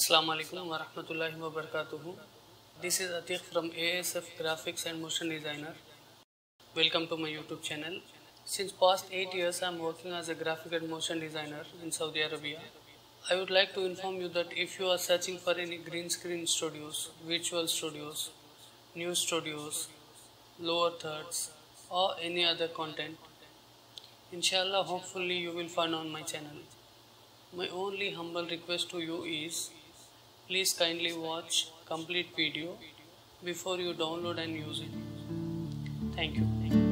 Assalamu alaikum wa rahmatullahi wa barakatuhu. This is Atiq from ASF Graphics and Motion Designer. Welcome to my YouTube channel. Since past 8 years I am working as a graphic and motion designer in Saudi Arabia. I would like to inform you that if you are searching for any green screen studios, virtual studios, new studios, lower thirds or any other content, inshallah hopefully you will find on my channel. My only humble request to you is please kindly watch complete video before you download and use it. Thank you.